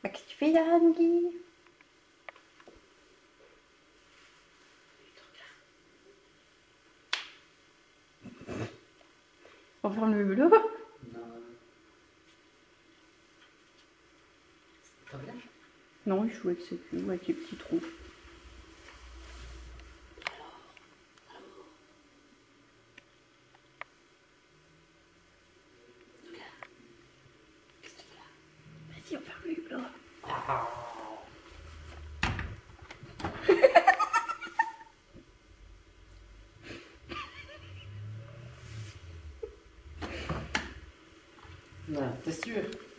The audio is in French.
Bah, qu'est-ce que tu fais là, Nugui? On va faire le vélo? Non. T'as bien? Non, il joue avec ses queues, avec les petits trous. Qu'est-ce que tu fais là? Vas-y, on va faire le vélo. Non, t'es sûr?